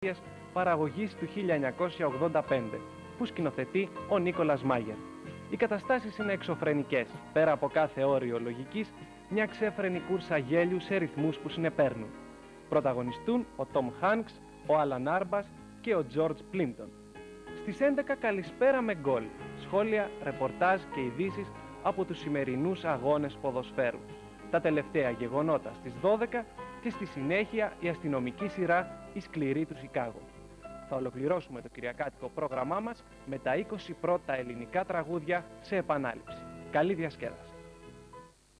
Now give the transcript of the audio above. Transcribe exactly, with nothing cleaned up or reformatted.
αλήθειας, παραγωγής του χίλια εννιακόσια ογδόντα πέντε, που σκηνοθετεί ο Νίκολας Μάγερ. Οι καταστάσεις είναι εξωφρενικές, πέρα από κάθε όριο λογικής, μια ξέφρενη κούρσα γέλιου σε ρυθμούς που συνεπέρνουν. Πρωταγωνιστούν ο Τομ Χάνκς, ο Άλαν Άρμπας και ο Τζορτζ Πλίντον. Στις έντεκα καλησπέρα με γκολ, σχόλια, ρεπορτάζ και ειδήσεις από τους σημερινούς αγώνες ποδοσφαίρου. Τα τελευταία γεγονότα στις δώδεκα και στη συνέχεια η αστυνομική σειρά «Η σκληρή του Σικάγο». Θα ολοκληρώσουμε το κυριακάτικο πρόγραμμά μας με τα είκοσι πρώτα ελληνικά τραγούδια σε επανάληψη. Καλή διασκέδαση.